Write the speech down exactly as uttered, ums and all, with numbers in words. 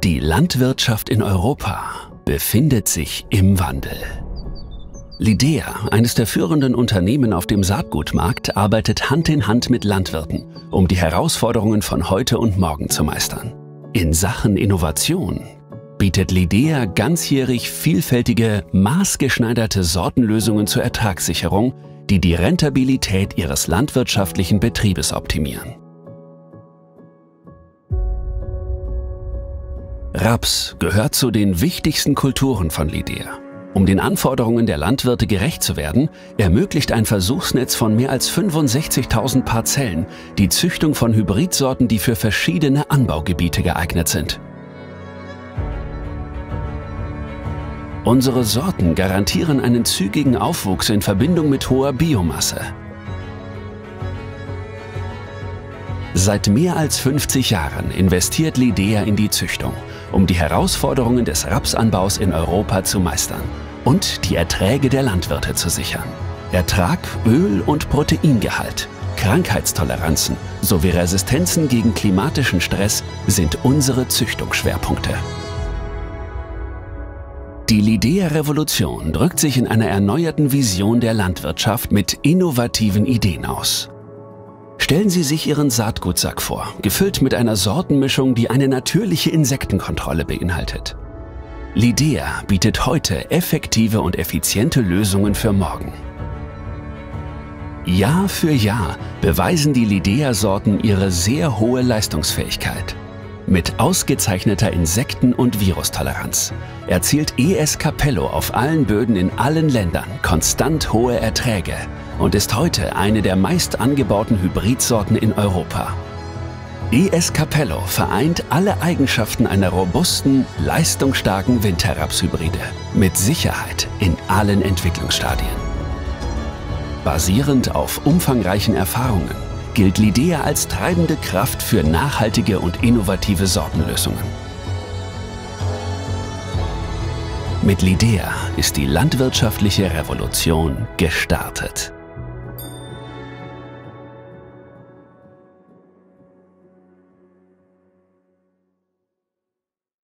Die Landwirtschaft in Europa befindet sich im Wandel. Lidea, eines der führenden Unternehmen auf dem Saatgutmarkt, arbeitet Hand in Hand mit Landwirten, um die Herausforderungen von heute und morgen zu meistern. In Sachen Innovation bietet Lidea ganzjährig vielfältige, maßgeschneiderte Sortenlösungen zur Ertragssicherung, die die Rentabilität ihres landwirtschaftlichen Betriebes optimieren. Raps gehört zu den wichtigsten Kulturen von Lidea. Um den Anforderungen der Landwirte gerecht zu werden, ermöglicht ein Versuchsnetz von mehr als fünfundsechzigtausend Parzellen die Züchtung von Hybridsorten, die für verschiedene Anbaugebiete geeignet sind. Unsere Sorten garantieren einen zügigen Aufwuchs in Verbindung mit hoher Biomasse. Seit mehr als fünfzig Jahren investiert Lidea in die Züchtung, um die Herausforderungen des Rapsanbaus in Europa zu meistern und die Erträge der Landwirte zu sichern. Ertrag, Öl- und Proteingehalt, Krankheitstoleranzen sowie Resistenzen gegen klimatischen Stress sind unsere Züchtungsschwerpunkte. Die Lidea-Revolution drückt sich in einer erneuerten Vision der Landwirtschaft mit innovativen Ideen aus. Stellen Sie sich Ihren Saatgutsack vor, gefüllt mit einer Sortenmischung, die eine natürliche Insektenkontrolle beinhaltet. Lidea bietet heute effektive und effiziente Lösungen für morgen. Jahr für Jahr beweisen die Lidea-Sorten ihre sehr hohe Leistungsfähigkeit. Mit ausgezeichneter Insekten- und Virustoleranz erzielt E S Capello auf allen Böden in allen Ländern konstant hohe Erträge und ist heute eine der meist angebauten Hybridsorten in Europa. E S Capello vereint alle Eigenschaften einer robusten, leistungsstarken Winterrapshybride mit Sicherheit in allen Entwicklungsstadien. Basierend auf umfangreichen Erfahrungen gilt Lidea als treibende Kraft für nachhaltige und innovative Sortenlösungen. Mit Lidea ist die landwirtschaftliche Revolution gestartet.